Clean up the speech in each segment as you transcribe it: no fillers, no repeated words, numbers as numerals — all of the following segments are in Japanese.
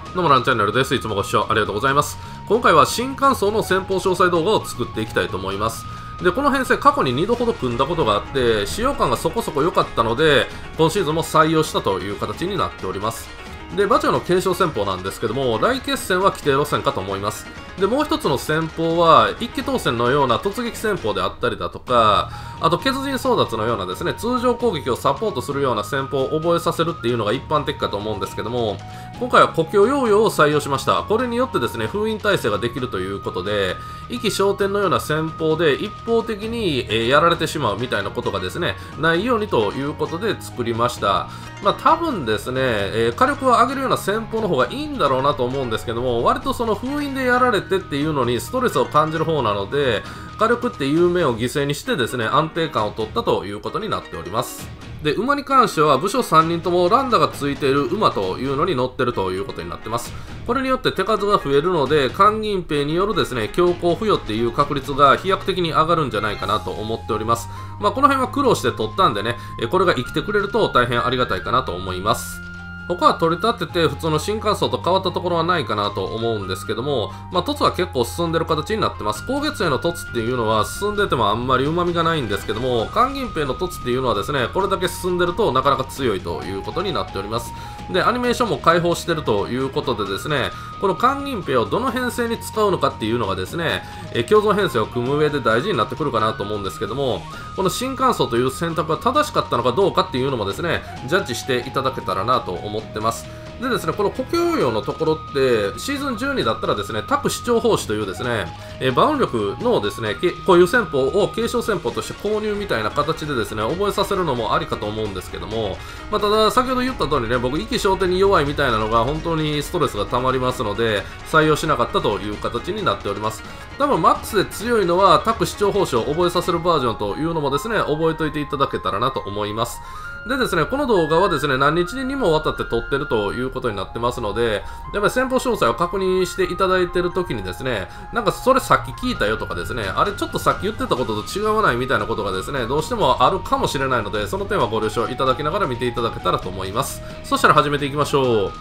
どうもランチャンネルです。いつもご視聴ありがとうございます。今回は新艦装の戦法詳細動画を作っていきたいと思います。で、この編成過去に2度ほど組んだことがあって、使用感がそこそこ良かったので、今シーズンも採用したという形になっております。で、馬長の継承戦法なんですけども、来決戦は規定路線かと思います。で、もう一つの戦法は、一騎当選のような突撃戦法であったりだとか、あと、血人争奪のようなですね、通常攻撃をサポートするような戦法を覚えさせるっていうのが一般的かと思うんですけども、今回は故郷ヨーヨーを採用しました。これによってですね、封印耐性ができるということで、意気昇天のような戦法で一方的に、やられてしまうみたいなことがですね、ないようにということで作りました。まあ多分ですね、火力を上げるような戦法の方がいいんだろうなと思うんですけども、割とその封印でやられてっていうのにストレスを感じる方なので、火力っていう面を犠牲にしてですね、安定感を取ったということになっております。で、馬に関しては武将3人ともランダがついている馬というのに乗ってるということになってます。これによって手数が増えるので、官銀兵によるですね、強行付与っていう確率が飛躍的に上がるんじゃないかなと思っております。まあこの辺は苦労して取ったんでね、これが生きてくれると大変ありがたいかなと思います。他は取り立てて普通の新幹線と変わったところはないかなと思うんですけども、まあ、凸は結構進んでる形になってます。高月への凸っていうのは進んでてもあんまり旨味がないんですけども、官銀兵の凸っていうのはですね、これだけ進んでるとなかなか強いということになっております。で、アニメーションも開放してるということでですね、この官銀兵をどの編成に使うのかっていうのがですね、共存編成を組む上で大事になってくるかなと思うんですけども、この新幹線という選択が正しかったのかどうかっていうのもですね、ジャッジしていただけたらなと思ってます。でですね、この故郷用のところって、シーズン12だったらですね、宅視聴奉仕というですね、馬運力のですね、こういう戦法を継承戦法として購入みたいな形でですね、覚えさせるのもありかと思うんですけども、まあ、ただ、先ほど言った通りね、僕、意気昇天に弱いみたいなのが本当にストレスが溜まりますので、採用しなかったという形になっております。多分、マックスで強いのは、宅視聴奉仕を覚えさせるバージョンというのもですね、覚えておいていただけたらなと思います。でですね、この動画はですね、何日にもわたって撮ってるということになってますので、やっぱり戦法詳細を確認していただいてる時にですね、なんかそれさっき聞いたよとかですね、あれちょっとさっき言ってたことと違わないみたいなことがですね、どうしてもあるかもしれないので、その点はご了承いただきながら見ていただけたらと思います。そしたら始めていきましょう。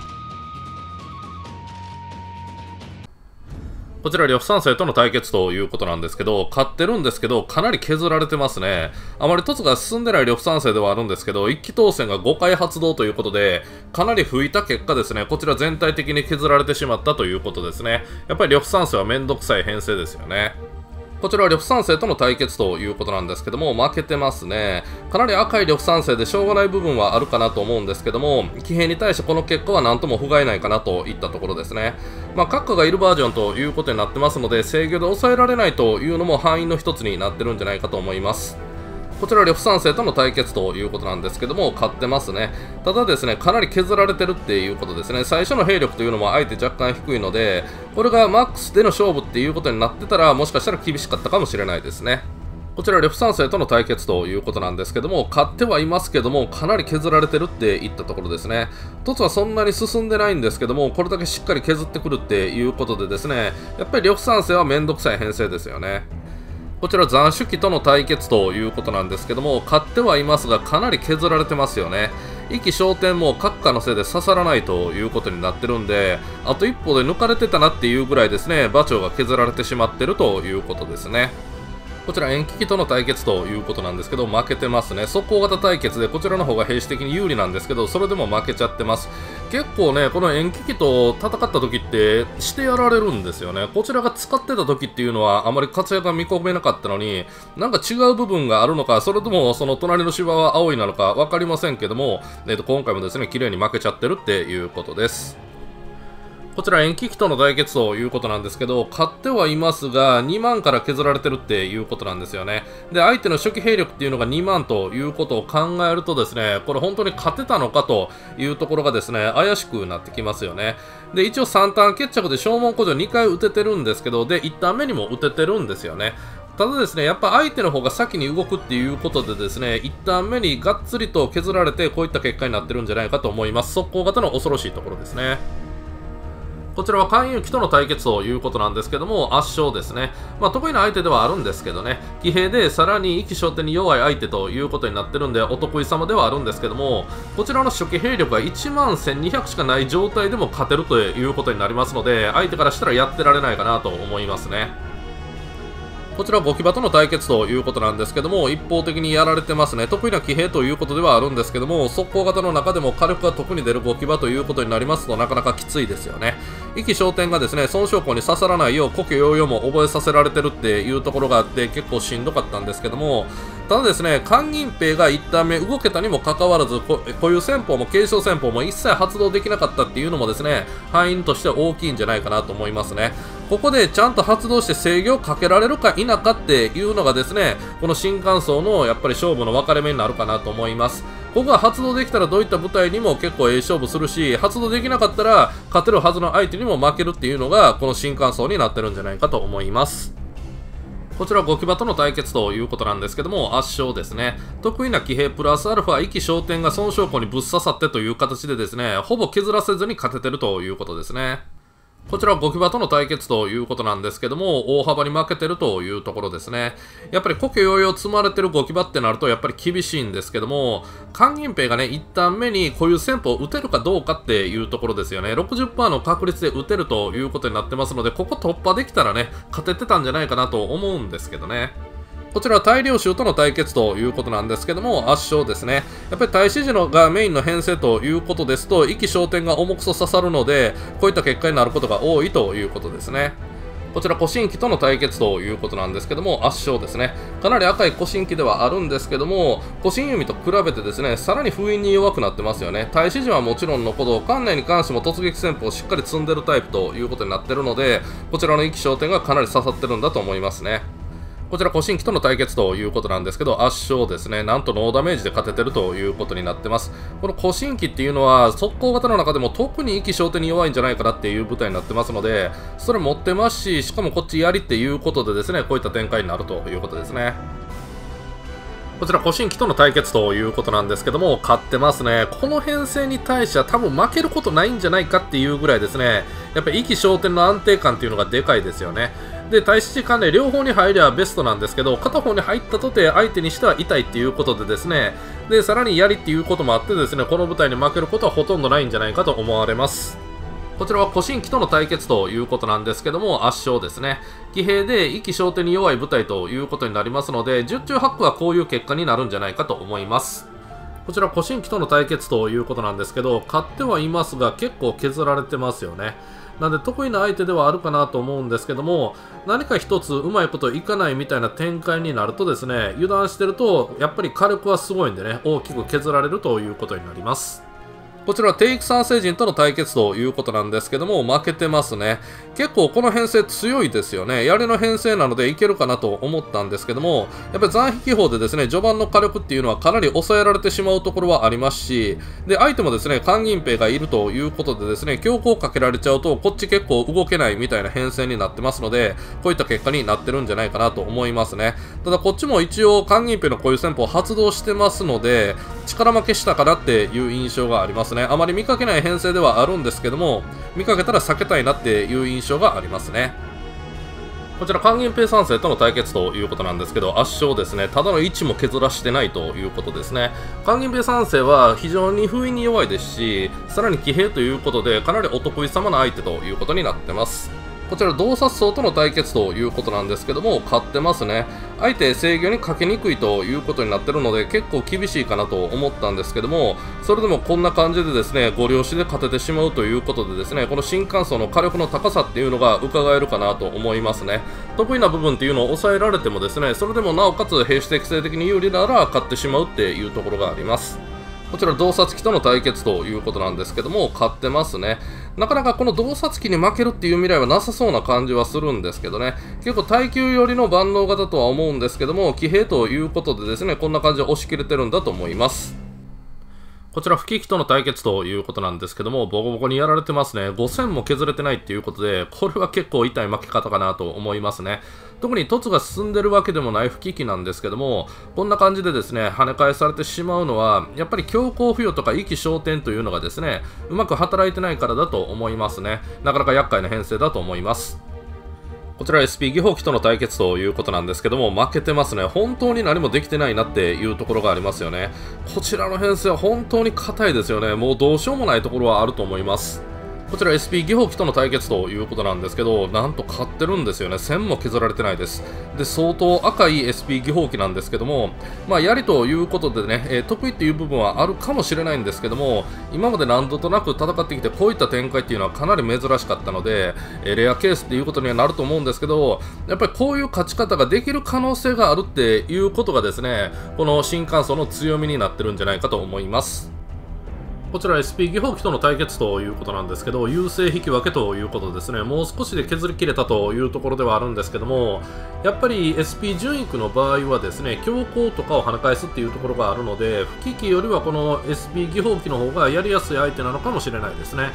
こちら、呂布三世との対決ということなんですけど、勝ってるんですけど、かなり削られてますね。あまり凸が進んでない呂布三世ではあるんですけど、一騎当選が5回発動ということで、かなり吹いた結果ですね、こちら全体的に削られてしまったということですね。やっぱり呂布三世はめんどくさい編成ですよね。こちらは呂布三世との対決ということなんですけども、負けてますね。かなり赤い呂布三世でしょうがない部分はあるかなと思うんですけども、騎兵に対してこの結果は何とも不甲斐ないかなといったところですね。まあ、閣下がいるバージョンということになってますので、制御で抑えられないというのも敗因の一つになってるんじゃないかと思います。こちら呂布三世との対決ということなんですけども、勝ってますね。ただですね、かなり削られてるっていうことですね。最初の兵力というのもあえて若干低いので、これがマックスでの勝負っていうことになってたら、もしかしたら厳しかったかもしれないですね。こちら呂布三世との対決ということなんですけども、勝ってはいますけども、かなり削られてるっていったところですね。凸はそんなに進んでないんですけども、これだけしっかり削ってくるっていうことでですね、やっぱり呂布三世はめんどくさい編成ですよね。こちら斬首機との対決ということなんですけども、勝ってはいますがかなり削られてますよね。意気昇天も閣下のせいで刺さらないということになってるんで、あと一歩で抜かれてたなっていうぐらいですね、馬長が削られてしまってるということですね。こちら遠危機との対決ということなんですけど、負けてますね。速攻型対決でこちらの方が兵士的に有利なんですけど、それでも負けちゃってます。結構ね、この遠危機と戦った時ってしてやられるんですよね。こちらが使ってた時っていうのはあまり活躍が見込めなかったのに、なんか違う部分があるのか、それともその隣の芝は青いなのか分かりませんけども、今回もですね、綺麗に負けちゃってるっていうことです。こちら遠危機との対決ということなんですけど、勝ってはいますが、2万から削られてるっていうことなんですよね。で、相手の初期兵力っていうのが2万ということを考えるとですね、これ本当に勝てたのかというところがですね、怪しくなってきますよね。で、一応3ターン決着で正門古城2回打ててるんですけど、で、1ターン目にも打ててるんですよね。ただですね、やっぱ相手の方が先に動くっていうことでですね、1ターン目にがっつりと削られて、こういった結果になってるんじゃないかと思います。速攻型の恐ろしいところですね。 こちらは勧誘機との対決ということなんですけども、圧勝ですね。得意な相手ではあるんですけどね、騎兵でさらに意気消点に弱い相手ということになってるんで、お得意様ではあるんですけども、こちらの初期兵力が1万1200しかない状態でも勝てるということになりますので、相手からしたらやってられないかなと思いますね。こちら5騎馬との対決ということなんですけども、一方的にやられてますね。得意な騎兵ということではあるんですけども、速攻型の中でも火力が特に出る5騎馬ということになりますと、なかなかきついですよね。意気消点がですね、損傷口に刺さらないよう、呼吸揚々も覚えさせられてるっていうところがあって、結構しんどかったんですけども、ただですね、韓銀兵が1ターン目動けたにもかかわらず、固有戦法も継承戦法も一切発動できなかったっていうのもですね、敗因として大きいんじゃないかなと思いますね。ここでちゃんと発動して制御をかけられるか否かっていうのがですね、この新幹層のやっぱり勝負の分かれ目になるかなと思います。ここが発動できたらどういった舞台にも結構勝負するし、発動できなかったら勝てるはずの相手にも負けるっていうのがこの新幹層になってるんじゃないかと思います。こちら5騎馬との対決ということなんですけども、圧勝ですね。得意な騎兵プラスアルファ意気消点が損傷庫にぶっ刺さってという形でですね、ほぼ削らせずに勝ててるということですね。こちらは5騎馬との対決ということなんですけども、大幅に負けてるというところですね。やっぱり呼吸揚々積まれてる5騎馬ってなるとやっぱり厳しいんですけども、韓銀兵がね、1ターン目にこういう戦法を打てるかどうかっていうところですよね。60% の確率で打てるということになってますので、ここ突破できたらね、勝ててたんじゃないかなと思うんですけどね。こちらは大量衆との対決ということなんですけども、圧勝ですね。やっぱり大使時のがメインの編成ということですと、意気消点が重くそ刺さるので、こういった結果になることが多いということですね。こちら、古神機との対決ということなんですけども、圧勝ですね。かなり赤い古神機ではあるんですけども、古神弓と比べてですね、さらに封印に弱くなってますよね。大使時はもちろんのこと、関内に関しても突撃戦法をしっかり積んでるタイプということになってるので、こちらの意気消点がかなり刺さってるんだと思いますね。こちら、古神機との対決ということなんですけど、圧勝ですね。なんとノーダメージで勝ててるということになってます。この古神機っていうのは、速攻型の中でも特に意気消点に弱いんじゃないかなっていう舞台になってますので、それ持ってますし、しかもこっちやりっていうことでですね、こういった展開になるということですね。こちら、古神機との対決ということなんですけども、勝ってますね。この編成に対しては多分負けることないんじゃないかっていうぐらいですね、やっぱり意気消点の安定感っていうのがでかいですよね。で、大使関連両方に入りゃベストなんですけど、片方に入ったとて相手にしては痛いっていうことでですね、で、さらにやりっていうこともあってですね、この舞台に負けることはほとんどないんじゃないかと思われます。こちらは古神機との対決ということなんですけども、圧勝ですね。騎兵で意気消点に弱い舞台ということになりますので、10中8区はこういう結果になるんじゃないかと思います。こちら古神機との対決ということなんですけど、勝ってはいますが結構削られてますよね。なんで得意な相手ではあるかなと思うんですけども、何か一つうまいこといかないみたいな展開になるとですね、油断してるとやっぱり火力はすごいんでね、大きく削られるということになります。こちらはテイク三星人との対決ということなんですけども、負けてますね。結構この編成強いですよね。槍の編成なのでいけるかなと思ったんですけども、やっぱり残引法でですね、序盤の火力っていうのはかなり抑えられてしまうところはありますし、で、相手もですね、韓銀兵がいるということでですね、強行かけられちゃうと、こっち結構動けないみたいな編成になってますので、こういった結果になってるんじゃないかなと思いますね。ただこっちも一応韓銀兵のこういう戦法を発動してますので、力負けしたかなっていう印象がありますね。あまり見かけない編成ではあるんですけども、見かけたら避けたいなっていう印象がありますね。こちら、韓銀兵三世との対決ということなんですけど、圧勝ですね。ただの位置も削らしてないということですね。韓銀兵三世は非常に封印に弱いですし、さらに騎兵ということで、かなりお得意様な相手ということになってます。こちら、洞察層との対決ということなんですけども、勝ってますね。相手制御にかけにくいということになってるので、結構厳しいかなと思ったんですけども、それでもこんな感じでですね、ご了承で勝ててしまうということでですね、この新幹層の火力の高さっていうのが伺えるかなと思いますね。得意な部分っていうのを抑えられてもですね、それでもなおかつ兵士適正的に有利なら勝ってしまうっていうところがあります。こちら、洞察機との対決ということなんですけども、勝ってますね。なかなかこの洞察機に負けるっていう未来はなさそうな感じはするんですけどね、結構耐久寄りの万能型とは思うんですけども、騎兵ということでですね、こんな感じで押し切れてるんだと思います。 こちら、不利機との対決ということなんですけども、ボコボコにやられてますね。5000も削れてないっていうことで、これは結構痛い負け方かなと思いますね。特に凸が進んでるわけでもない不利機なんですけども、こんな感じでですね、跳ね返されてしまうのは、やっぱり強行付与とか意気昇天というのがですね、うまく働いてないからだと思いますね。なかなか厄介な編成だと思います。こちら SP 技法機との対決ということなんですけども、負けてますね。本当に何もできてないなっていうところがありますよね。こちらの編成は本当に硬いですよね。もうどうしようもないところはあると思います。こちら SP 技法機との対決ということなんですけど、なんと勝ってるんですよね。線も削られてないです。で、相当赤い SP 技法機なんですけども、やりということでね、得意っていう部分はあるかもしれないんですけども、今まで何度となく戦ってきて、こういった展開っていうのはかなり珍しかったので、レアケースっていうことにはなると思うんですけど、やっぱりこういう勝ち方ができる可能性があるっていうことがですね、この新幹線の強みになってるんじゃないかと思います。こちら SP 技法機との対決ということなんですけど、優勢引き分けということですね。もう少しで削り切れたというところではあるんですけども、やっぱり SP 順位の場合はですね、強行とかを跳ね返すっていうところがあるので、不利機よりはこの SP 技法機の方がやりやすい相手なのかもしれないですね。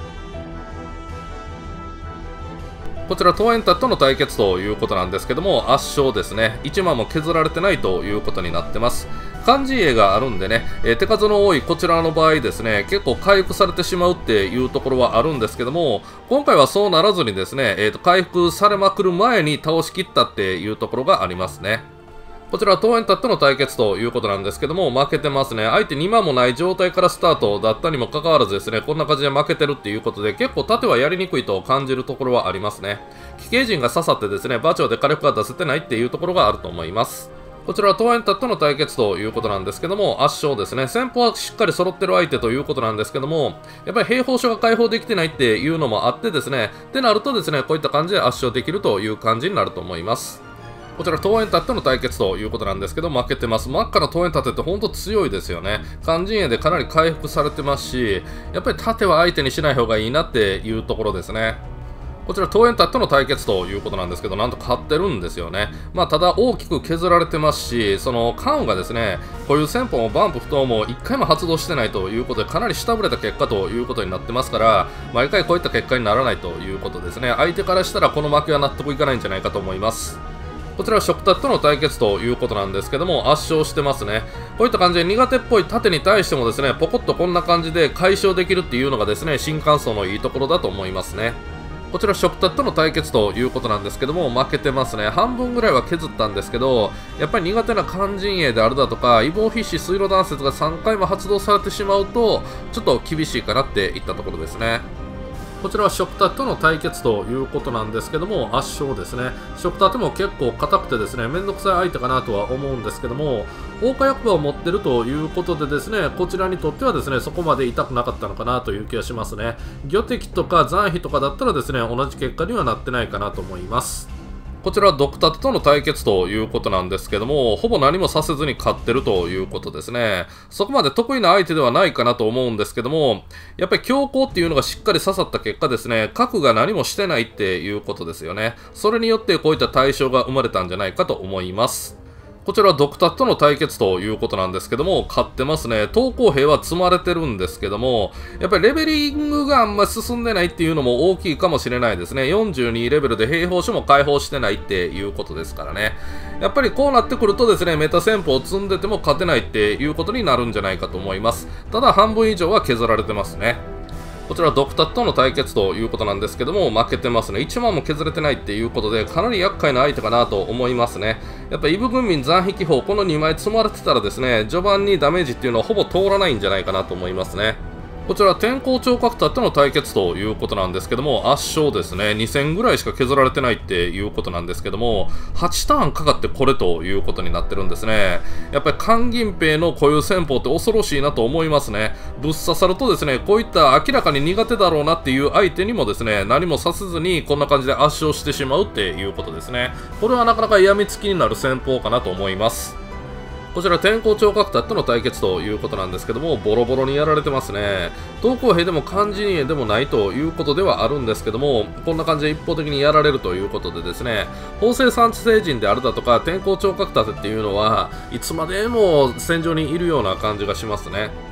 こちらトーエンタとの対決ということなんですけども、圧勝ですね。1万も削られてないということになってます。漢字絵があるんでね、手数の多いこちらの場合ですね、結構回復されてしまうっていうところはあるんですけども、今回はそうならずにですね、回復されまくる前に倒しきったっていうところがありますね。こちらはトーエンタとの対決ということなんですけども、負けてますね。相手2万もない状態からスタートだったにもかかわらずですね、こんな感じで負けてるっていうことで、結構盾はやりにくいと感じるところはありますね。奇形人が刺さってですね、馬長で火力が出せてないっていうところがあると思います。こちらはトーエンタとの対決ということなんですけども、圧勝ですね。先方はしっかり揃ってる相手ということなんですけども、やっぱり兵法書が解放できてないっていうのもあってですね、ってなるとですね、こういった感じで圧勝できるという感じになると思います。こちら、トーエンタとの対決ということなんですけど、負けてます。真っ赤なトーエンタって本当強いですよね。肝陣営でかなり回復されてますし、やっぱり盾は相手にしない方がいいなっていうところですね。こちら、トーエンタとの対決ということなんですけど、なんと勝ってるんですよね。ただ大きく削られてますし、そのカがですね、こういう戦法もバンプ不当も1回も発動してないということで、かなり下振れた結果ということになってますから、毎回こういった結果にならないということですね。相手からしたらこの負けは納得いかないんじゃないかと思います。こちらは食卓との対決ということなんですけども、圧勝してますね。こういった感じで苦手っぽい盾に対してもですね、ポコッとこんな感じで解消できるっていうのがですね、新幹線のいいところだと思いますね。こちら食卓との対決ということなんですけども、負けてますね。半分ぐらいは削ったんですけど、やっぱり苦手な肝陣営であるだとか、異房必至水路断雪が3回も発動されてしまうと、ちょっと厳しいかなっていったところですね。こちらは食卓との対決ということなんですけども、圧勝ですね。食卓も結構硬くてですね、めんどくさい相手かなとは思うんですけども、桜花役場を持ってるということでですね、こちらにとってはですね、そこまで痛くなかったのかなという気がしますね。魚敵とか残費とかだったらですね、同じ結果にはなってないかなと思います。こちらはドクタテとの対決ということなんですけども、ほぼ何もさせずに勝ってるということですね。そこまで得意な相手ではないかなと思うんですけども、やっぱり強行っていうのがしっかり刺さった結果ですね、核が何もしてないっていうことですよね。それによってこういった対象が生まれたんじゃないかと思います。こちらはドクタとの対決ということなんですけども、勝ってますね。投降兵は積まれてるんですけども、やっぱりレベリングがあんまり進んでないっていうのも大きいかもしれないですね。42レベルで兵法書も解放してないっていうことですからね。やっぱりこうなってくるとですね、メタ戦法を積んでても勝てないっていうことになるんじゃないかと思います。ただ半分以上は削られてますね。こちらはドクタとの対決ということなんですけども、負けてますね。1万も削れてないっていうことで、かなり厄介な相手かなと思いますね。やっぱイブ軍民残壁砲、この2枚積まれてたらですね、序盤にダメージっていうのはほぼ通らないんじゃないかなと思いますね。こちらは天候超角タとの対決ということなんですけども、圧勝ですね。2000ぐらいしか削られてないっていうことなんですけども、8ターンかかってこれということになってるんですね。やっぱり肝銀兵の固有戦法って恐ろしいなと思いますね。ぶっ刺さるとですね、こういった明らかに苦手だろうなっていう相手にもですね、何もさせずにこんな感じで圧勝してしまうっていうことですね。これはなかなか病みつきになる戦法かなと思います。こちら天候超角タとの対決ということなんですけども、ボロボロにやられてますね。投降兵でも肝陣営でもないということではあるんですけども、こんな感じで一方的にやられるということでですね、法政産地星人であるだとか天候超角タっていうのはいつまでも戦場にいるような感じがしますね。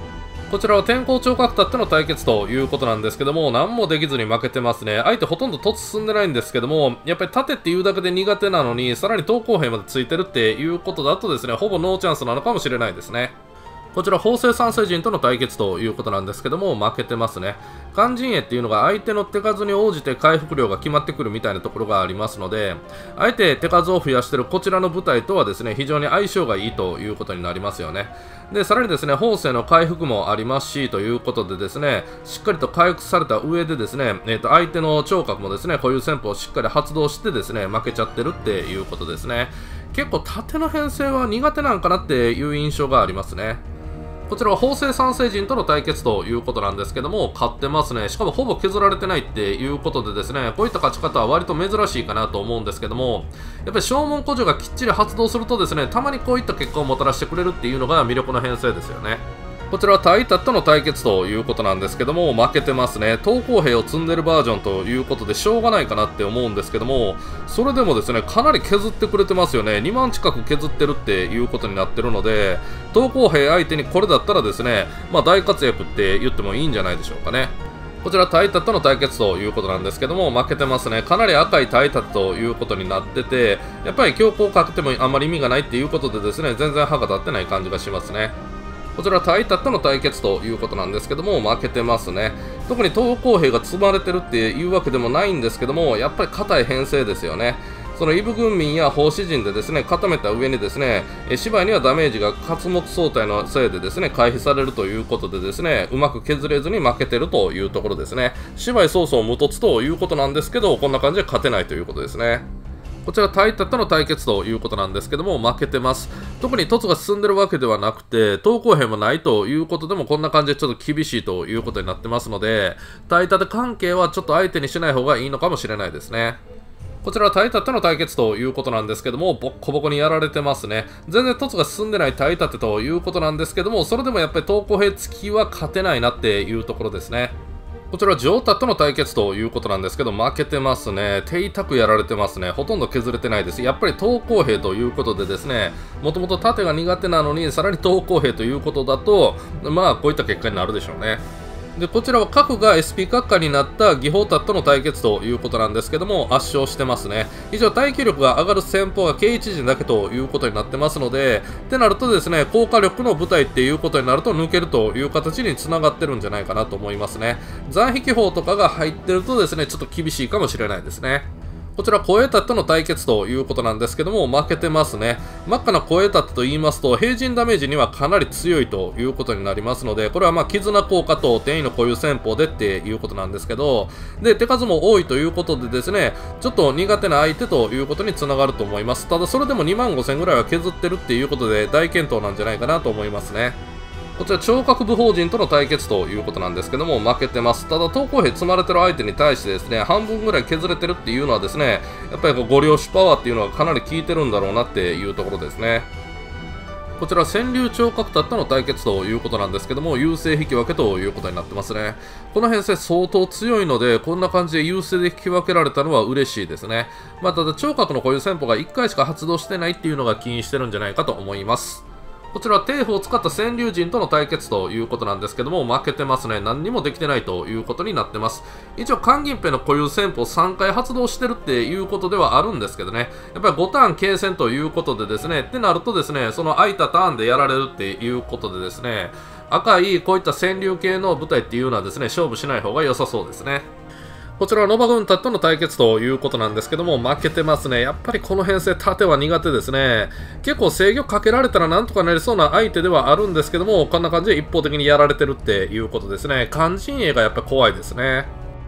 こちらは天候聴覚たっての対決ということなんですけども、何もできずに負けてますね。相手ほとんど突進んでないんですけども、やっぱり盾っていうだけで苦手なのに、さらに投降兵までついてるっていうことだとですね、ほぼノーチャンスなのかもしれないですね。こちら、法政三世人との対決ということなんですけども、負けてますね。肝陣営っていうのが相手の手数に応じて回復量が決まってくるみたいなところがありますので、あえて手数を増やしているこちらの部隊とはですね、非常に相性がいいということになりますよね。で、さらにですね、法政の回復もありますし、ということでですね、しっかりと回復された上でですね、相手の聴覚もですね、固有戦法をしっかり発動してですね、負けちゃってるっていうことですね。結構縦の編成は苦手なんかなっていう印象がありますね。こちらは法政三世人との対決ということなんですけども、勝ってますね。しかもほぼ削られてないっていうことでですね、こういった勝ち方は割と珍しいかなと思うんですけども、やっぱり正門古樹がきっちり発動するとですね、たまにこういった結果をもたらしてくれるっていうのが魅力の編成ですよね。こちらはタイタとの対決ということなんですけども、負けてますね。投降兵を積んでるバージョンということでしょうがないかなって思うんですけども、それでもですね、かなり削ってくれてますよね。2万近く削ってるっていうことになってるので、投降兵相手にこれだったらですね、大活躍って言ってもいいんじゃないでしょうかね。こちらタイタとの対決ということなんですけども、負けてますね。かなり赤いタイタということになってて、やっぱり強行をかけてもあんまり意味がないっていうことでですね、全然歯が立ってない感じがしますね。こちらタイタとの対決ということなんですけども、負けてますね。特に投降兵が積まれてるっていうわけでもないんですけども、やっぱり硬い編成ですよね。そのイブ軍民や奉仕陣でですね、固めた上にですね、芝居にはダメージが活目相対のせいでですね、回避されるということでですね、うまく削れずに負けてるというところですね。芝居早々無凸ということなんですけど、こんな感じで勝てないということですね。こちらタイタとの対決ということなんですけども、負けてます。特に凸が進んでるわけではなくて、投降兵もないということでもこんな感じでちょっと厳しいということになってますので、タイタテ関係はちょっと相手にしない方がいいのかもしれないですね。こちらはタイタテの対決ということなんですけども、ボッコボコにやられてますね。全然凸が進んでないタイタテということなんですけども、それでもやっぱり投降兵付きは勝てないなっていうところですね。こちらはジョータとの対決ということなんですけど、負けてますね。手痛くやられてますね。ほとんど削れてないです。やっぱり投降兵ということでですね、もともと盾が苦手なのに、さらに投降兵ということだと、こういった結果になるでしょうね。で、こちらは核が SP 閣下になった技法タとの対決ということなんですけども、圧勝してますね。以上、耐久力が上がる戦法が計1陣だけということになってますので、ってなるとですね、高火力の部隊っていうことになると抜けるという形に繋がってるんじゃないかなと思いますね。残引法とかが入ってるとですね、ちょっと厳しいかもしれないですね。こちら、コエタとの対決ということなんですけども、負けてますね。真っ赤なコエタと言いますと、平陣ダメージにはかなり強いということになりますので、これは絆効果と転移の固有戦法でっていうことなんですけど、で、手数も多いということでですね、ちょっと苦手な相手ということにつながると思います。ただ、それでも25000ぐらいは削ってるっていうことで、大健闘なんじゃないかなと思いますね。こちら、聴覚部法人との対決ということなんですけども、負けてます。ただ、投降兵積まれてる相手に対してですね、半分ぐらい削れてるっていうのはですね、やっぱりご領主パワーっていうのはかなり効いてるんだろうなっていうところですね。こちら、川柳聴覚タとの対決ということなんですけども、優勢引き分けということになってますね。この編成相当強いので、こんな感じで優勢で引き分けられたのは嬉しいですね。ただ、聴覚の固有戦法が1回しか発動してないっていうのが起因してるんじゃないかと思います。こちらは帝府を使った川柳陣との対決ということなんですけども、負けてますね。何にもできてないということになってます。一応、関銀兵の固有戦法3回発動してるっていうことではあるんですけどね、やっぱり5ターン継戦ということでですね、ってなるとですね、その空いたターンでやられるっていうことでですね、赤いこういった川柳系の部隊っていうのはですね、勝負しない方が良さそうですね。こちらはノバ軍隊との対決ということなんですけども、負けてますね。やっぱりこの編成、盾は苦手ですね。結構制御かけられたらなんとかなりそうな相手ではあるんですけども、こんな感じで一方的にやられてるっていうことですね。肝陣営がやっぱり怖いですね。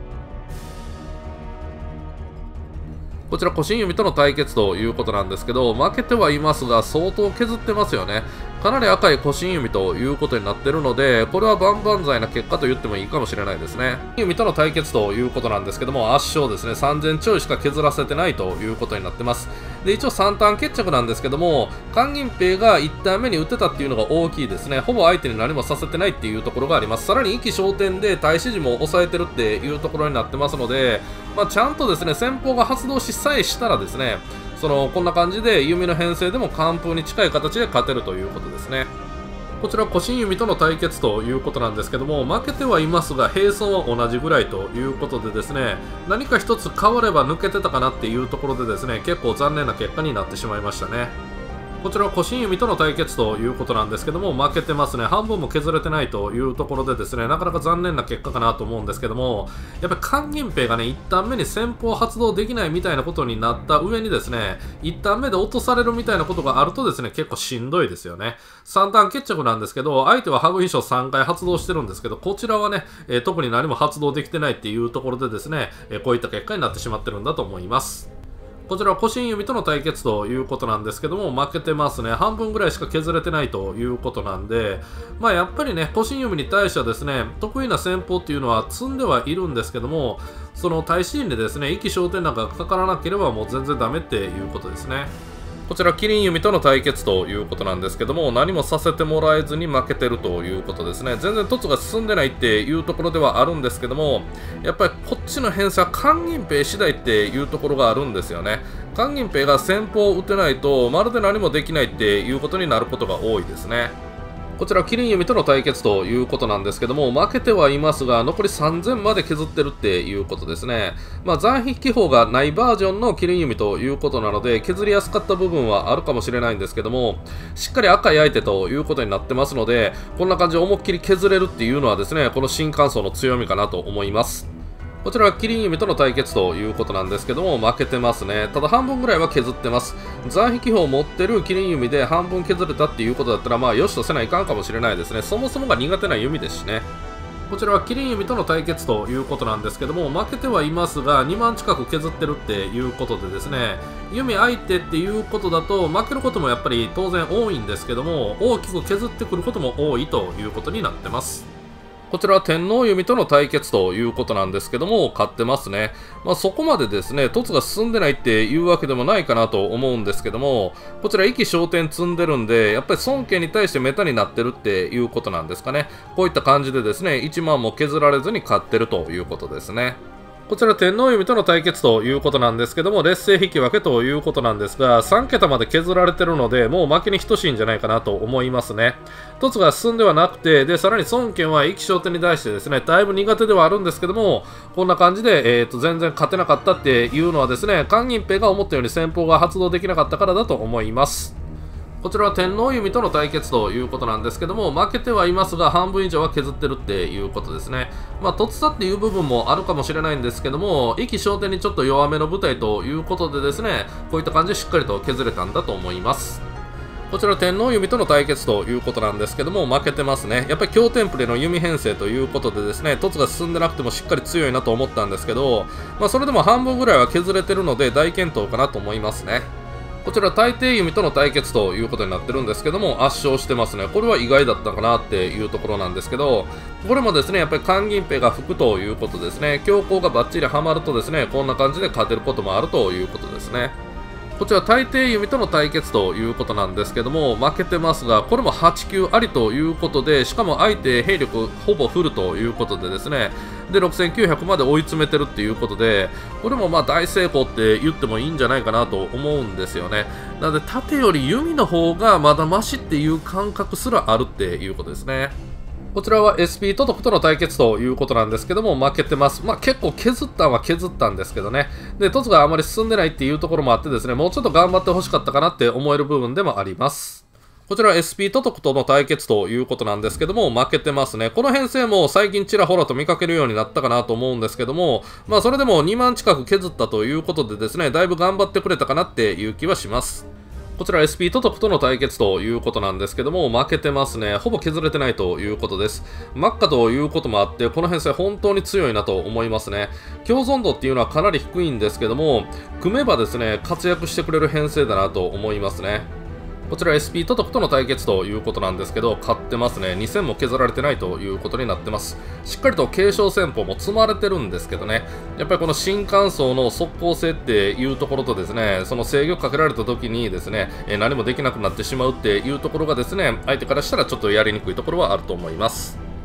こちら、古新弓との対決ということなんですけど、負けてはいますが、相当削ってますよね。かなり赤い古新弓ということになっているので、これは万々歳な結果と言ってもいいかもしれないですね。弓との対決ということなんですけども、圧勝ですね。3000ちょいしか削らせてないということになってます。で、一応3ターン決着なんですけども、関銀兵が1ターン目に打てたっていうのが大きいですね。ほぼ相手に何もさせてないっていうところがあります。さらに意気昇天で大使時も抑えてるっていうところになってますので、ちゃんとですね、戦法が発動しさえしたらですね、こんな感じで弓の編成でも完封に近い形で勝てるということですね。 こちら、古新弓との対決ということなんですけども、負けてはいますが、並走は同じぐらいということでですね、何か一つ変われば抜けてたかなっていうところでですね、結構残念な結果になってしまいましたね。こちらは古新弓との対決ということなんですけども、負けてますね。半分も削れてないというところでですね、なかなか残念な結果かなと思うんですけども、やっぱり関銀兵がね、1ターン目に先方発動できないみたいなことになった上にですね、1ターン目で落とされるみたいなことがあるとですね、結構しんどいですよね。3ターン決着なんですけど、相手はハグ秘書3回発動してるんですけど、こちらはね、特に何も発動できてないっていうところでですね、こういった結果になってしまってるんだと思います。こちらは古新弓との対決ということなんですけども、負けてますね。半分ぐらいしか削れてないということなんで、まあやっぱりね、古新弓に対してはですね、得意な戦法っていうのは積んではいるんですけども、その対シーンでですね、意気昇天なんかがかからなければもう全然ダメっていうことですね。こちら、麒麟弓との対決ということなんですけども、何もさせてもらえずに負けてるということですね。全然凸が進んでないっていうところではあるんですけども、やっぱりこっちの編成は関銀兵次第っていうところがあるんですよね。関銀兵が先方を打てないと、まるで何もできないっていうことになることが多いですね。こちら、麒麟弓との対決ということなんですけども、負けてはいますが、残り3000まで削ってるっていうことですね。まあ、残筆記法がないバージョンの麒麟弓ということなので、削りやすかった部分はあるかもしれないんですけども、しっかり赤い相手ということになってますので、こんな感じで思いっきり削れるっていうのはですね、この新幹層の強みかなと思います。こちらは麒麟弓との対決ということなんですけども、負けてますね。ただ半分ぐらいは削ってます。残筆記法を持ってる麒麟弓で半分削れたっていうことだったら、まあ、よしとせないかんかもしれないですね。そもそもが苦手な弓ですしね。こちらは麒麟弓との対決ということなんですけども、負けてはいますが、2万近く削ってるっていうことでですね、弓相手っていうことだと、負けることもやっぱり当然多いんですけども、大きく削ってくることも多いということになってます。こちらは天皇弓との対決ということなんですけども、勝ってますね。まあそこまでですね、凸が進んでないっていうわけでもないかなと思うんですけども、こちら意気昇天積んでるんで、やっぱり孫権に対してメタになってるっていうことなんですかね。こういった感じでですね、1万も削られずに勝ってるということですね。こちら天皇弓との対決ということなんですけども、劣勢引き分けということなんですが、3桁まで削られてるので、もう負けに等しいんじゃないかなと思いますね。凸が進んではなくて、で、さらに孫権は意気昇天に対してですね、だいぶ苦手ではあるんですけども、こんな感じで、全然勝てなかったっていうのはですね、関銀兵が思ったように先方が発動できなかったからだと思います。こちらは天皇弓との対決ということなんですけども、負けてはいますが、半分以上は削ってるっていうことですね。まあ、凸差っていう部分もあるかもしれないんですけども、意気昇天にちょっと弱めの舞台ということでですね、こういった感じでしっかりと削れたんだと思います。こちら天皇弓との対決ということなんですけども、負けてますね。やっぱり強テンプレの弓編成ということでですね、凸が進んでなくてもしっかり強いなと思ったんですけど、まあ、それでも半分ぐらいは削れてるので大健闘かなと思いますね。こちら大抵弓との対決ということになってるんですけども、圧勝してますね。これは意外だったかなっていうところなんですけど、これもですね、やっぱり関銀兵が吹くということですね。強行がバッチリはまるとですね、こんな感じで勝てることもあるということですね。こちら大抵弓との対決ということなんですけども、負けてますが、これも8級ありということで、しかも相手兵力ほぼフルということでですね、で、6900まで追い詰めてるっていうことで、これもまあ大成功って言ってもいいんじゃないかなと思うんですよね。なので、盾より弓の方がまだマシっていう感覚すらあるっていうことですね。こちらは SP トトクとの対決ということなんですけども、負けてます。まあ結構削ったんは削ったんですけどね。で、トツがあまり進んでないっていうところもあってですね、もうちょっと頑張ってほしかったかなって思える部分でもあります。こちらは SP トトクとの対決ということなんですけども、負けてますね。この編成も最近ちらほらと見かけるようになったかなと思うんですけども、まあそれでも2万近く削ったということでですね、だいぶ頑張ってくれたかなっていう気はします。こちら SP トトクとの対決ということなんですけども、負けてますね。ほぼ削れてないということです。マッカということもあって、この編成本当に強いなと思いますね。共存度っていうのはかなり低いんですけども、組めばですね、活躍してくれる編成だなと思いますね。こちら SP トトクとの対決ということなんですけど、勝ってますね。2000も削られてないということになってます。しっかりと継承戦法も積まれてるんですけどね、やっぱりこの新幹層の速攻性っていうところとですね、その制御かけられた時にですね、何もできなくなってしまうっていうところがですね、相手からしたらちょっとやりにくいところはあると思います。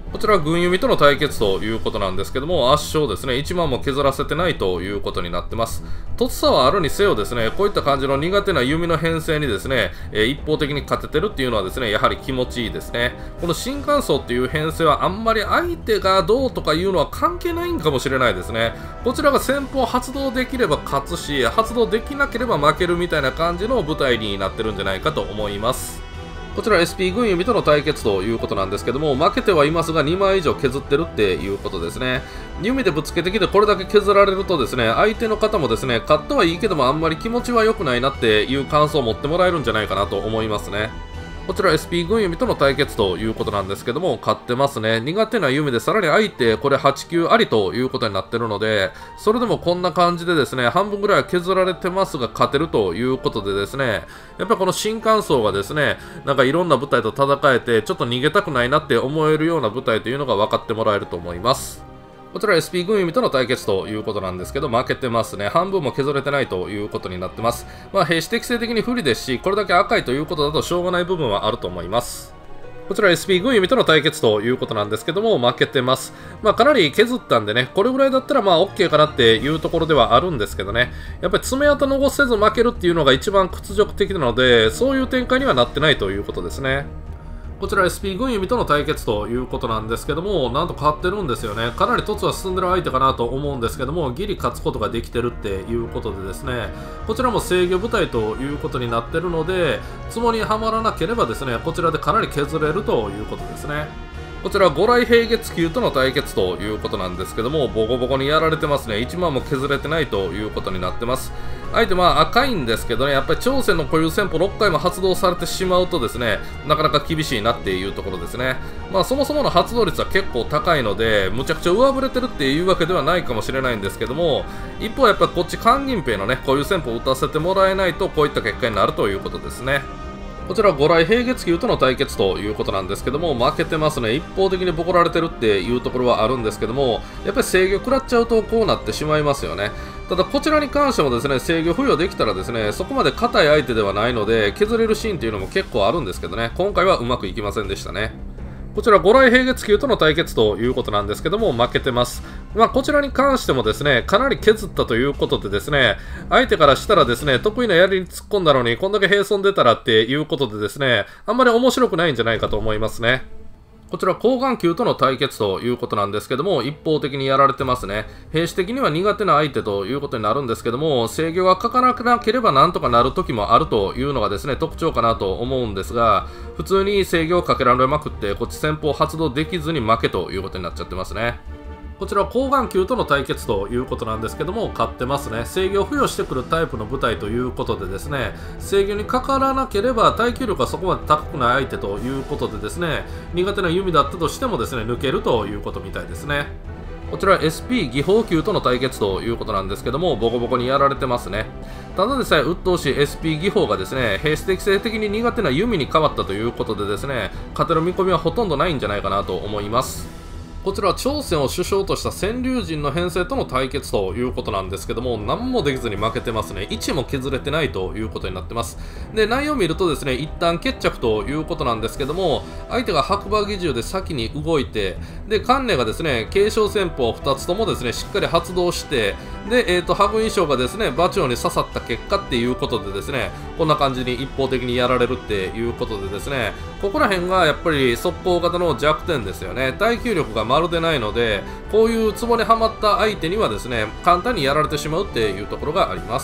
こちらは軍弓との対決ということなんですけども、圧勝ですね。1万も削らせてないということになってます。とつさはあるにせよですね、こういった感じの苦手な弓の編成にですね、一方的に勝ててるっていうのはですね、やはり気持ちいいですね。この新幹層っていう編成はあんまり相手がどうとかいうのは関係ないんかもしれないですね。こちらが先方発動できれば勝つし、発動できなければ負けるみたいな感じの舞台になってるんじゃないかと思います。こちら SP 軍弓との対決ということなんですけども、負けてはいますが2枚以上削ってるっていうことですね。弓でぶつけてきてこれだけ削られるとですね、相手の方もですね、勝ったはいいけどもあんまり気持ちは良くないなっていう感想を持ってもらえるんじゃないかなと思いますね。こちら SP 軍弓との対決ということなんですけども、勝ってますね。苦手な弓でさらに相手、これ8級ありということになってるので、それでもこんな感じでですね、半分ぐらいは削られてますが勝てるということでですね、やっぱりこの新幹層がですね、なんかいろんな部隊と戦えて、ちょっと逃げたくないなって思えるような部隊というのが分かってもらえると思います。こちら SP 軍弓との対決ということなんですけど、負けてますね。半分も削れてないということになってます。兵士適正的に不利ですし、これだけ赤いということだとしょうがない部分はあると思います。こちら SP 軍弓との対決ということなんですけども、負けてます。かなり削ったんでね、これぐらいだったらOK かなっていうところではあるんですけどね、やっぱり爪痕残せず負けるっていうのが一番屈辱的なので、そういう展開にはなってないということですね。こちら SP 軍弓との対決ということなんですけども、なんと勝ってるんですよね。かなり凸は進んでる相手かなと思うんですけども、ギリ勝つことができてるっていうことでですね、こちらも制御部隊ということになってるので、ツボにはまらなければですね、こちらでかなり削れるということですね。こちら、五来平月級との対決ということなんですけども、ボコボコにやられてますね。1万も削れてないということになってます。相手赤いんですけどね、やっぱり朝鮮の固有戦法6回も発動されてしまうとですね、なかなか厳しいなっていうところですね。そもそもの発動率は結構高いので、むちゃくちゃ上振れてるっていうわけではないかもしれないんですけども、一方やっぱりこっち関銀兵のね、固有戦法を打たせてもらえないと、こういった結果になるということですね。こちら五来平月級との対決ということなんですけども、負けてますね。一方的にボコられてるっていうところはあるんですけども、やっぱり制御食らっちゃうとこうなってしまいますよね。ただこちらに関してもですね、制御付与できたらですね、そこまで硬い相手ではないので、削れるシーンっていうのも結構あるんですけどね、今回はうまくいきませんでしたね。こちら五来平月級との対決ということなんですけども、負けてます。こちらに関してもですね、かなり削ったということでですね、相手からしたらですね、得意な槍に突っ込んだのに、こんだけ並走出たらっていうことでですね、あんまり面白くないんじゃないかと思いますね。こちら、高眼級との対決ということなんですけども、一方的にやられてますね。兵士的には苦手な相手ということになるんですけども、制御がかからなければなんとかなる時もあるというのがですね、特徴かなと思うんですが、普通に制御をかけられまくって、こっち先方発動できずに負けということになっちゃってますね。こちらは高眼級との対決ということなんですけども、勝ってますね。制御を付与してくるタイプの部隊ということでですね、制御にかからなければ耐久力はそこまで高くない相手ということでですね、苦手な弓だったとしてもですね、抜けるということみたいですね。こちら SP 技法級との対決ということなんですけども、ボコボコにやられてますね。ただでさえ鬱陶しい SP 技法がですね、兵士適正的に苦手な弓に変わったということでですね、勝てる見込みはほとんどないんじゃないかなと思います。こちらは朝鮮を首相とした川柳人の編成との対決ということなんですけども、何もできずに負けてますね。1も削れてないということになってます。で、内容を見るとですね、一旦決着ということなんですけども、相手が白馬義銃で先に動いて、で、関連がですね、継承戦法2つともですね、しっかり発動して、で、羽軍衣装がですね、馬長に刺さった結果っていうことでですね、こんな感じに一方的にやられるっていうことでですね、ここら辺がやっぱり速攻型の弱点ですよね。耐久力がまるでないので、こういうツボにはまった相手にはですね、簡単にやられてしまうっていうところがあります。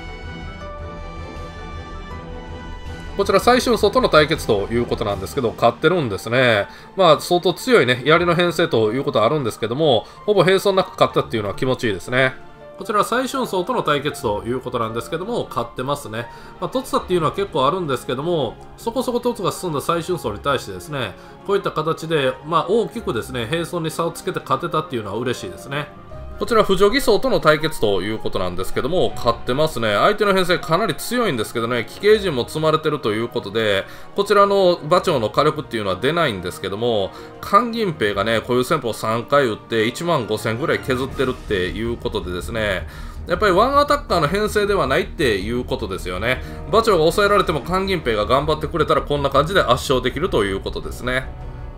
こちら最春層との対決ということなんですけど、勝ってるんですね。相当強いね、槍の編成ということはあるんですけども、ほぼ並走なく勝ったっていうのは気持ちいいですね。こちらは最春層との対決ということなんですけども、勝ってますね。凸差っていうのは結構あるんですけども、そこそこ凸が進んだ最春層に対してですね、こういった形で、大きくですね、並走に差をつけて勝てたっていうのは嬉しいですね。こちら、不女義層との対決ということなんですけども、勝ってますね。相手の編成かなり強いんですけどね、騎兵陣も積まれてるということで、こちらの馬長の火力っていうのは出ないんですけども、関銀兵がね、こういう戦法を3回撃って1万5000ぐらい削ってるっていうことでですね、やっぱりワンアタッカーの編成ではないっていうことですよね。馬長が抑えられても関銀兵が頑張ってくれたらこんな感じで圧勝できるということですね。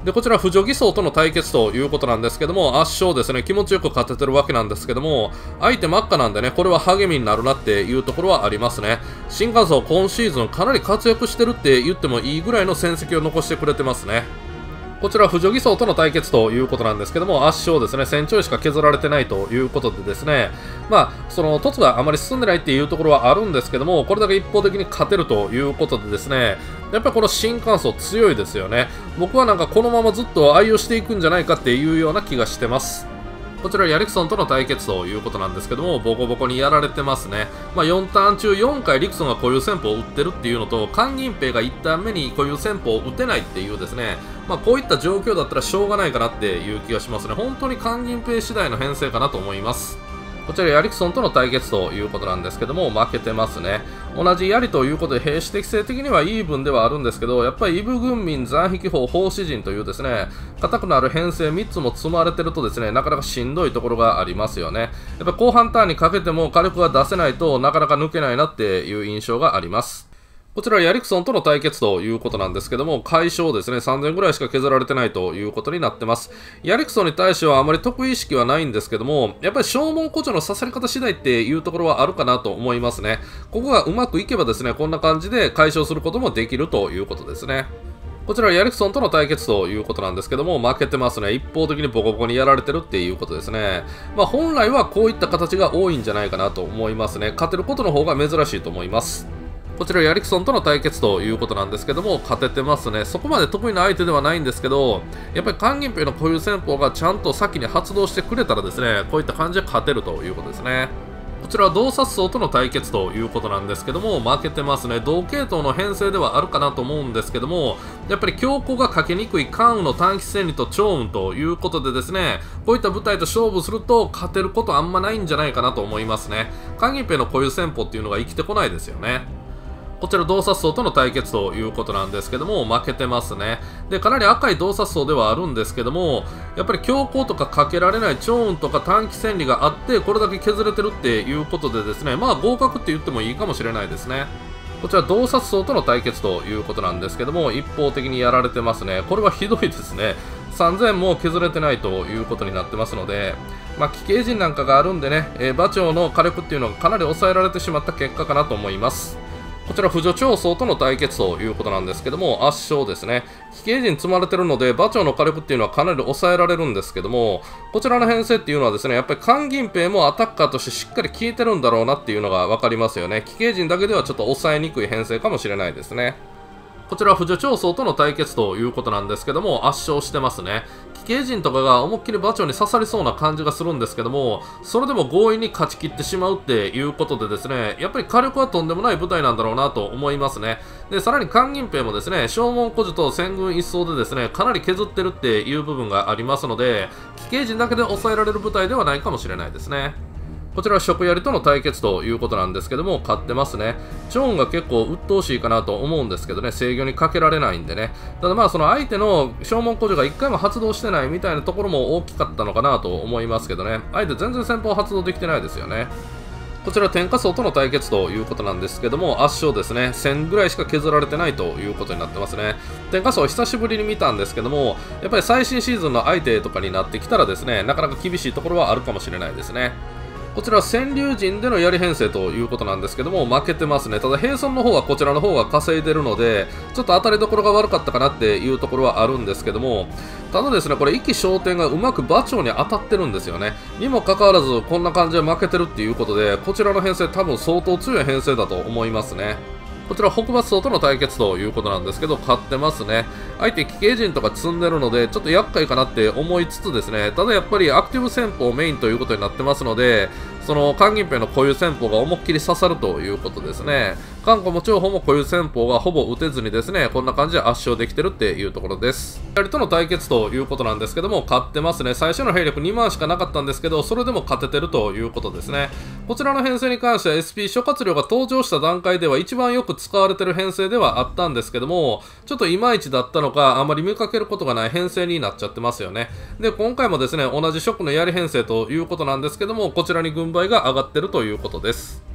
で、こちら、不女偽装との対決ということなんですけども、圧勝ですね、気持ちよく勝ててるわけなんですけども、相手真っ赤なんでね、これは励みになるなっていうところはありますね。新幹線今シーズンかなり活躍してるって言ってもいいぐらいの戦績を残してくれてますね。こちら、不女偽装との対決ということなんですけども、圧勝ですね、1000ちょいしか削られてないということでですね、その凸があまり進んでないっていうところはあるんですけども、これだけ一方的に勝てるということでですね、やっぱりこの新幹線強いですよね。僕はなんかこのままずっと愛用していくんじゃないかっていうような気がしてます。こちらヤリクソンとの対決ということなんですけども、ボコボコにやられてますね。4ターン中4回リクソンが固有戦法を打ってるっていうのと、カンギンペイが1ターン目に固有戦法を打てないっていうですね、こういった状況だったらしょうがないかなっていう気がしますね。本当にカンギンペイ次第の編成かなと思います。こちらヤリクソンとの対決ということなんですけども、負けてますね。同じ槍ということで兵士適性的にはイーブンではあるんですけど、やっぱりイブ軍民残壁砲奉仕陣というですね、硬くなる編成3つも積まれてるとですね、なかなかしんどいところがありますよね。やっぱ後半ターンにかけても火力が出せないとなかなか抜けないなっていう印象があります。こちらはヤリクソンとの対決ということなんですけども、解消ですね、3000ぐらいしか削られてないということになってます。ヤリクソンに対してはあまり得意意識はないんですけども、やっぱり正門古女の刺さり方次第っていうところはあるかなと思いますね。ここがうまくいけばですね、こんな感じで解消することもできるということですね。こちらはヤリクソンとの対決ということなんですけども、負けてますね。一方的にボコボコにやられてるっていうことですね。本来はこういった形が多いんじゃないかなと思いますね。勝てることの方が珍しいと思います。こちらヤリクソンとの対決ということなんですけども、勝ててますね。そこまで得意な相手ではないんですけど、やっぱりカンギンペイの固有戦法がちゃんと先に発動してくれたらですね、こういった感じで勝てるということですね。こちらは同殺層との対決ということなんですけども、負けてますね。同系統の編成ではあるかなと思うんですけども、やっぱり強行がかけにくい関羽の短期戦利と趙雲ということでですね、こういった部隊と勝負すると勝てることあんまないんじゃないかなと思いますね。カンギンペイの固有戦法っていうのが生きてこないですよね。こちら同殺層との対決ということなんですけども、負けてますね。で、かなり赤い同殺層ではあるんですけども、やっぱり強行とかかけられない趙雲とか短期戦利があって、これだけ削れてるっていうことでですね、合格って言ってもいいかもしれないですね。こちら同殺層との対決ということなんですけども、一方的にやられてますね。これはひどいですね。3000も削れてないということになってますので、奇形陣なんかがあるんでね、馬長の火力っていうのがかなり抑えられてしまった結果かなと思います。こちら、不女長宗との対決ということなんですけども、圧勝ですね。奇形陣積まれてるので、馬長の火力っていうのはかなり抑えられるんですけども、こちらの編成っていうのはですね、やっぱり関銀兵もアタッカーとしてしっかり効いてるんだろうなっていうのが分かりますよね。奇形陣だけではちょっと抑えにくい編成かもしれないですね。こちらは不女長宗との対決ということなんですけども、圧勝してますね。奇形陣とかが思いっきり馬長に刺さりそうな感じがするんですけども、それでも強引に勝ち切ってしまうっていうことでですね、やっぱり火力はとんでもない部隊なんだろうなと思いますね。で、さらに関銀兵もですね、正門古樹と戦軍一掃でですね、かなり削ってるっていう部分がありますので、奇形陣だけで抑えられる部隊ではないかもしれないですね。こちらは食槍との対決ということなんですけども、勝ってますね。チョーンが結構鬱陶しいかなと思うんですけどね、制御にかけられないんでね。ただその相手の正門古樹が1回も発動してないみたいなところも大きかったのかなと思いますけどね。相手全然先方発動できてないですよね。こちら天下層との対決ということなんですけども、圧勝ですね。1000ぐらいしか削られてないということになってますね。天下層久しぶりに見たんですけども、やっぱり最新シーズンの相手とかになってきたらですね、なかなか厳しいところはあるかもしれないですね。こちらは川柳陣での槍編成ということなんですけども、負けてますね。ただ、平村の方はこちらの方が稼いでるので、ちょっと当たりどころが悪かったかなっていうところはあるんですけども、ただですね、これ、意気昇天がうまく馬長に当たってるんですよね。にもかかわらず、こんな感じで負けてるっていうことで、こちらの編成、多分相当強い編成だと思いますね。こちら北伐層との対決ということなんですけど、勝ってますね。相手奇形陣とか積んでるので、ちょっと厄介かなって思いつつですね、ただやっぱりアクティブ戦法メインということになってますので、その関銀兵の固有戦法が思いっきり刺さるということですね。関古も長保も固有戦法がほぼ打てずにですね、こんな感じで圧勝できてるっていうところです。2人との対決ということなんですけども、勝ってますね。最初の兵力2万しかなかったんですけど、それでも勝ててるということですね。こちらの編成に関しては SP 諸葛亮が登場した段階では一番よく使われてる編成ではあったんですけども、ちょっといまいちだったのか、あんまり見かけることがない編成になっちゃってますよね。で、今回もですね、同じ職の槍編成ということなんですけども、こちらに軍配が上がってるということです。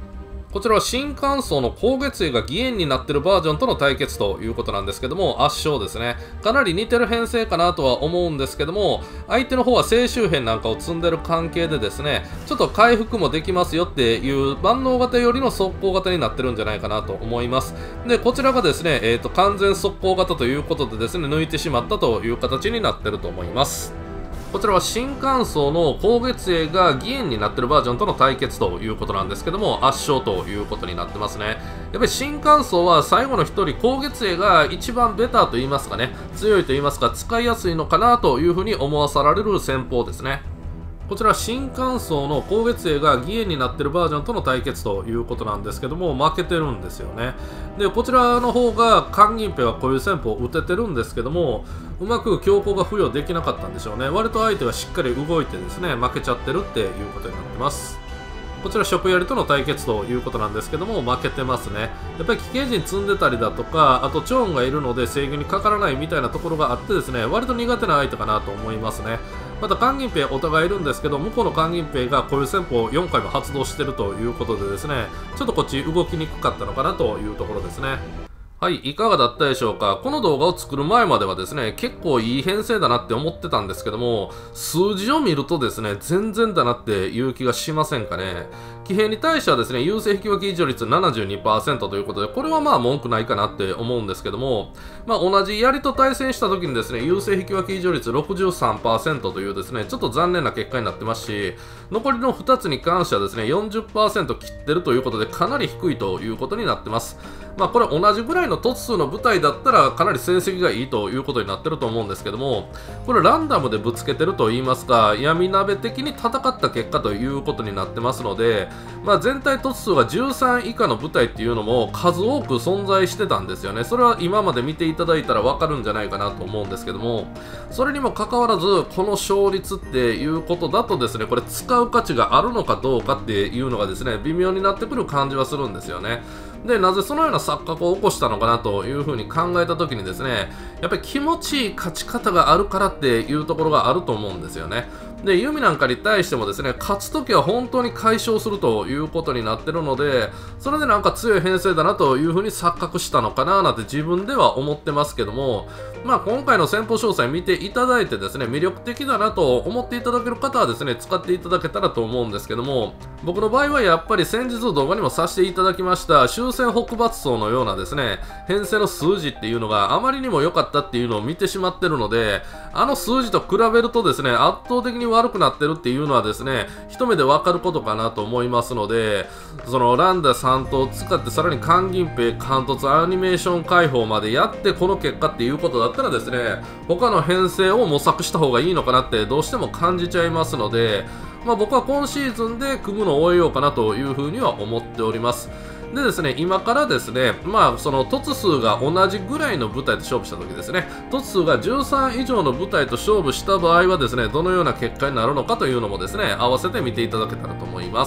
こちらは新関層の光月影が義援になっているバージョンとの対決ということなんですけども、圧勝ですね。かなり似てる編成かなとは思うんですけども、相手の方は青周辺なんかを積んでる関係でですね、ちょっと回復もできますよっていう万能型よりの速攻型になってるんじゃないかなと思います。で、こちらがですね、完全速攻型ということでですね、抜いてしまったという形になってると思います。こちらは新関層の光月影が義援になってるバージョンとの対決ということなんですけども、圧勝ということになってますね。やっぱり新関層は最後の1人、光月影が一番ベターと言いますかね、強いと言いますか、使いやすいのかなというふうに思わされる戦法ですね。こちら新関層の光月影が義援になっているバージョンとの対決ということなんですけども、負けてるんですよね。で、こちらの方が関銀平はこういう戦法を打ててるんですけども、うまく強行が付与できなかったんでしょうね。割と相手がしっかり動いてですね、負けちゃってるっていうことになってます。こちらショップやりとの対決ということなんですけども、負けてますね。やっぱり危険人積んでたりだとか、あとチョーンがいるので制御にかからないみたいなところがあってですね、割と苦手な相手かなと思いますね。また関銀平お互いいるんですけど、向こうの関銀平がこういう戦法を4回も発動しているということでですね、ちょっとこっち動きにくかったのかなというところですね。はい、いかがだったでしょうか。この動画を作る前まではですね、結構いい編成だなって思ってたんですけども、数字を見るとですね、全然だなっていう気がしませんかね。騎兵に対してはですね、優勢引き分け以上率 72% ということで、これはまあ文句ないかなって思うんですけども、まあ同じ槍と対戦した時にですね、優勢引き分け以上率 63% というですね、ちょっと残念な結果になってますし、残りの2つに関してはですね、40% 切ってるということで、かなり低いということになってます。まあこれ同じぐらいの突数の部隊だったらかなり成績がいいということになってると思うんですけども、これランダムでぶつけてると言いますか、闇鍋的に戦った結果ということになってますので、まあ全体突数が13以下の部隊っていうのも数多く存在してたんですよね。それは今まで見ていただいたらわかるんじゃないかなと思うんですけども、それにもかかわらずこの勝率っていうことだとですね、これ使う価値があるのかどうかっていうのがですね、微妙になってくる感じはするんですよね。で、なぜそのような錯覚を起こしたのかなというふうに考えたときにですね、やっぱり気持ちいい勝ち方があるからっていうところがあると思うんですよね。で、弓なんかに対してもですね、勝つときは本当に解消するということになってるので、それでなんか強い編成だなというふうに錯覚したのかななんて自分では思ってますけども、まあ今回の戦法詳細見ていただいてですね、魅力的だなと思っていただける方はですね、使っていただけたらと思うんですけども、僕の場合はやっぱり先日動画にもさせていただきました終戦北伐走のようなですね、編成の数字っていうのがあまりにも良かったっていうのを見てしまってるので、あの数字と比べるとですね、圧倒的に悪くなってるっていうのはですね、一目でわかることかなと思いますので、そのランダ3頭を使ってさらに関銀平貫突アニメーション解放までやってこの結果っていうことだったらですね、他の編成を模索した方がいいのかなってどうしても感じちゃいますので、まあ僕は今シーズンで組むのを終えようかなというふうには思っております。でですね、今からですね、まあその突数が同じぐらいの部隊と勝負した時ですね、突数が13以上の部隊と勝負した場合はですね、どのような結果になるのかというのもですね、合わせて見ていただけたらと思います。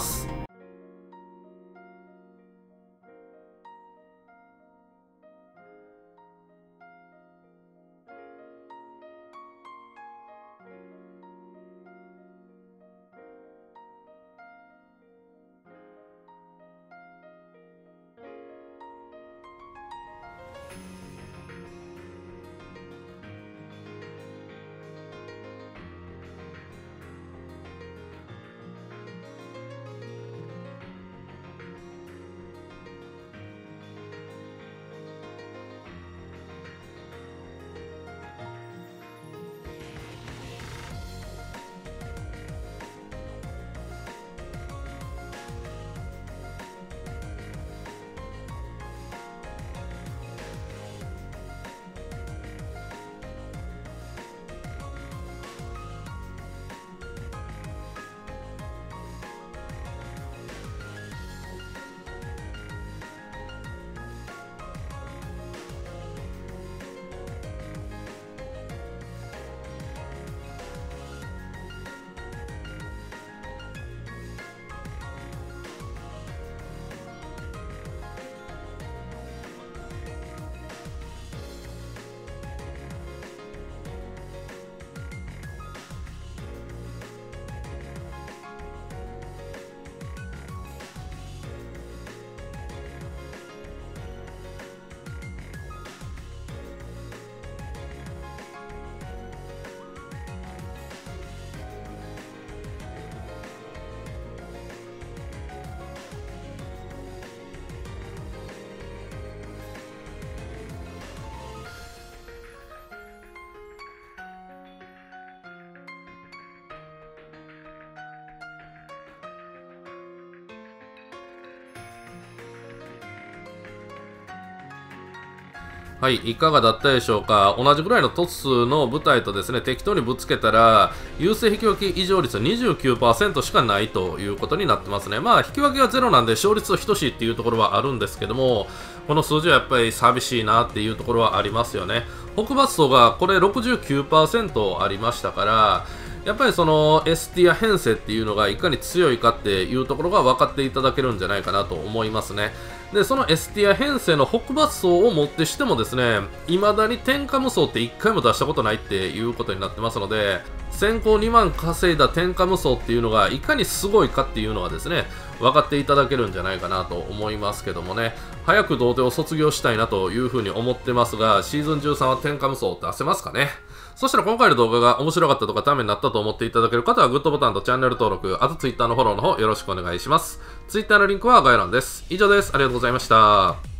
はい、いかがだったでしょうか。同じぐらいの突数の舞台とですね、適当にぶつけたら、優勢引き分け異常率 29% しかないということになってますね。まあ、引き分けがゼロなんで勝率と等しいっていうところはあるんですけども、この数字はやっぱり寂しいなっていうところはありますよね。北伐走がこれ 69% ありましたから、やっぱりその S ティア編成っていうのがいかに強いかっていうところが分かっていただけるんじゃないかなと思いますね。で、その S ティア編成の北伐走をもってしてもですね、未だに天下無双って1回も出したことないっていうことになってますので、先行2万稼いだ天下無双っていうのがいかにすごいかっていうのはですね、分かっていただけるんじゃないかなと思いますけどもね、早く童貞を卒業したいなというふうに思ってますが、シーズン13は天下無双出せますかね。そしたら今回の動画が面白かったとかためになったと思っていただける方はグッドボタンとチャンネル登録、あと Twitter のフォローの方よろしくお願いします。Twitter のリンクは概要欄です。以上です。ありがとうございました。